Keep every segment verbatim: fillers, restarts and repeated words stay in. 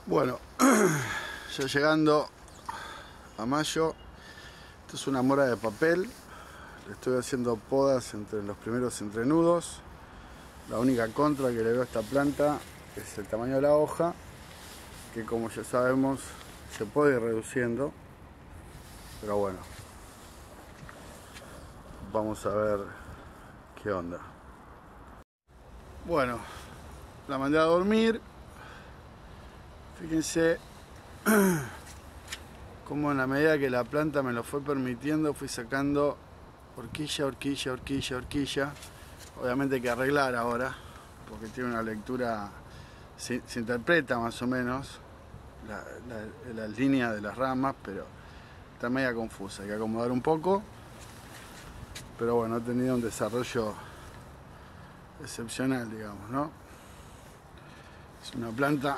Bueno, ya llegando a mayo, esto es una mora de papel. Le estoy haciendo podas entre los primeros entrenudos. La única contra que le veo a esta planta es el tamaño de la hoja, que como ya sabemos se puede ir reduciendo, pero bueno, vamos a ver qué onda. Bueno, la mandé a dormir. Fíjense cómo en la medida que la planta me lo fue permitiendo fui sacando horquilla, horquilla, horquilla, horquilla. Obviamente hay que arreglar ahora porque tiene una lectura, se, se interpreta más o menos la, la, la línea de las ramas, pero está media confusa, hay que acomodar un poco. Pero bueno, ha tenido un desarrollo excepcional, digamos, ¿no? Es una planta,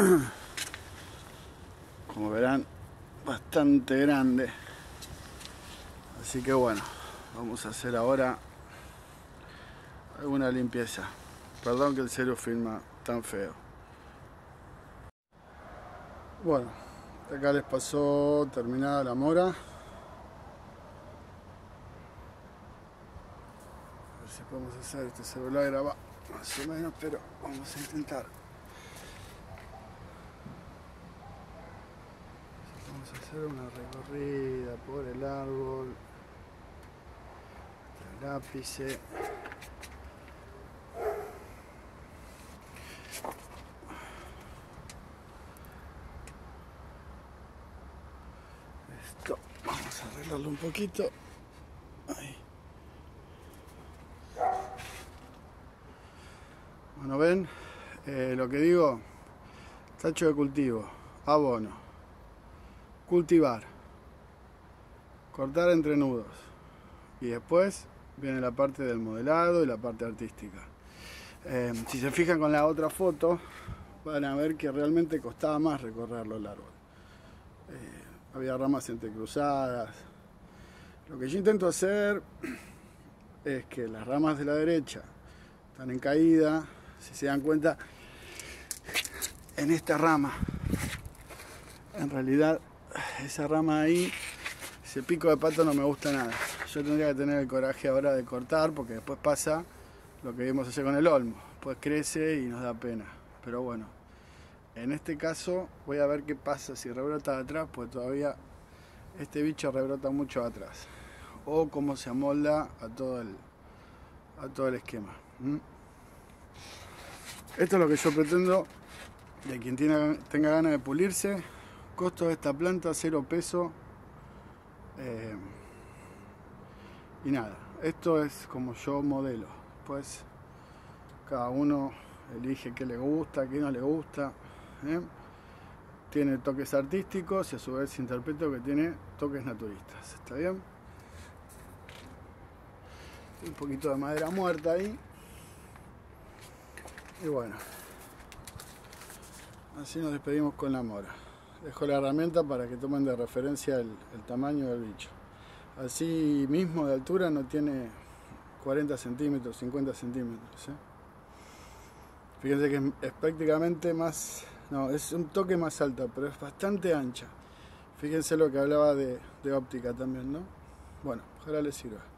como verán, bastante grande. Así que bueno, vamos a hacer ahora alguna limpieza. Perdón que el celu filma tan feo. Bueno, acá les pasó terminada la mora. A ver si podemos hacer, este celular graba más o menos, pero vamos a intentar. Vamos a hacer una recorrida por el árbol, el ápice. Esto, vamos a arreglarlo un poquito. Ahí. Bueno, ven, eh, lo que digo, tacho de cultivo, abono, cultivar, cortar entrenudos y después viene la parte del modelado y la parte artística. Eh, si se fijan con la otra foto van a ver que realmente costaba más recorrerlo el árbol. Eh, había ramas entrecruzadas. Lo que yo intento hacer es que las ramas de la derecha están en caída. Si se dan cuenta, en esta rama, en realidad esa rama ahí, ese pico de pato no me gusta nada. Yo tendría que tener el coraje ahora de cortar, porque después pasa lo que vimos ayer con el olmo, pues crece y nos da pena. Pero bueno, en este caso voy a ver qué pasa si rebrota de atrás, pues todavía este bicho rebrota mucho atrás, o cómo se amolda a todo el, a todo el esquema. ¿Mm? Esto es lo que yo pretendo de quien tiene, tenga ganas de pulirse. Costo de esta planta, cero peso. Eh, y nada, esto es como yo modelo. Pues cada uno elige qué le gusta, qué no le gusta. ¿eh? Tiene toques artísticos y a su vez interpreto que tiene toques naturistas. ¿Está bien? Un poquito de madera muerta ahí. Y bueno, así nos despedimos con la mora. Dejo la herramienta para que tomen de referencia el, el tamaño del bicho. Así mismo de altura no tiene cuarenta centímetros, cincuenta centímetros. ¿eh? Fíjense que es, es prácticamente más, no, es un toque más alta, pero es bastante ancha. Fíjense lo que hablaba de, de óptica también, ¿no? Bueno, ojalá les sirva.